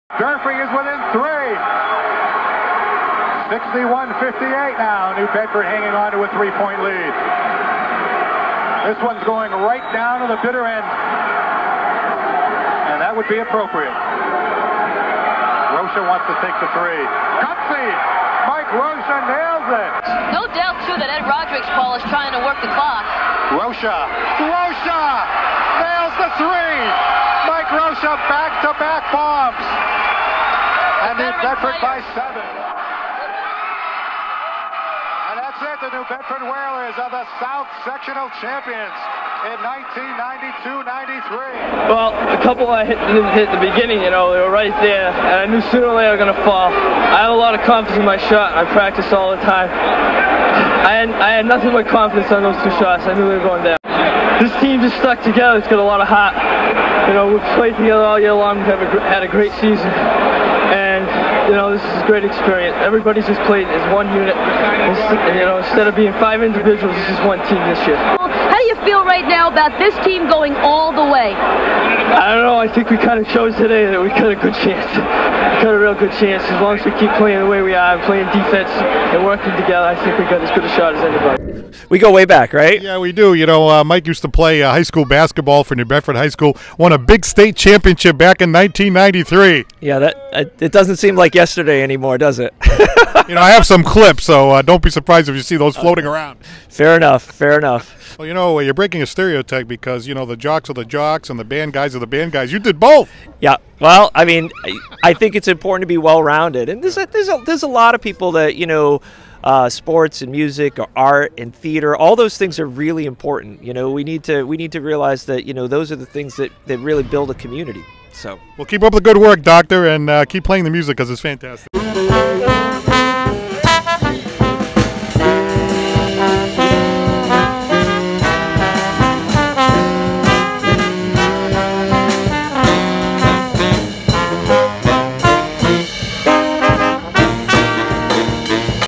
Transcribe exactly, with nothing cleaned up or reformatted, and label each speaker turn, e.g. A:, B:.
A: Durfee is within three. sixty-one fifty-eight now. New Bedford hanging on to a three-point lead. This one's going right down to the bitter end. And that would be appropriate. Rocha wants to take the three. Gutsy! Mike Rocha nails it.
B: No doubt, too, that Ed Roderick's ball is trying to work the clock.
A: Rocha. Rocha! Nails the three! Mike Rocha back-to-back bombs. And New Bedford by seven. And that's it. The New Bedford Whalers are the South Sectional Champions in nineteen ninety-two ninety-three.
C: Well, a couple I hit, didn't hit at the beginning, you know, they were right there, and I knew sooner or later they were going to fall. I have a lot of confidence in my shot. I practiced all the time. I had, I had nothing but confidence on those two shots. I knew they were going down. This team just stuck together. It's got a lot of heart. You know, we've played together all year long. We've have a, had a great season. And, you know, this is a great experience. Everybody's just played as one unit. It's, you know, instead of being five individuals, this is one team this year.
B: How do you feel right now about this team going all the way?
C: I don't know. I think we kind of showed today that we got a good chance. We got a real good chance. As long as we keep playing the way we are, playing defense and working together, I think we got as good a shot as anybody.
D: We go way back, right?
E: Yeah, we do. You know, uh, Mike used to play uh, high school basketball for New Bedford High School. Won a big state championship back in nineteen ninety-three.
D: Yeah, that uh, it doesn't seem like yesterday anymore, does it?
E: You know, I have some clips, so uh, don't be surprised if you see those floating around.
D: Fair enough. Fair enough.
E: Well, you know, you're breaking a stereotype because, you know, the jocks are the jocks and the band guys are the band guys. You did both.
D: Yeah. Well, I mean, I think it's important to be well-rounded. And there's a, there's a, there's a lot of people that, you know, uh, sports and music or art and theater, all those things are really important. You know, we need to we need to realize that, you know, those are the things that, that really build a community. So,
E: well, keep up the good work, Doctor, and uh, keep playing the music because it's fantastic.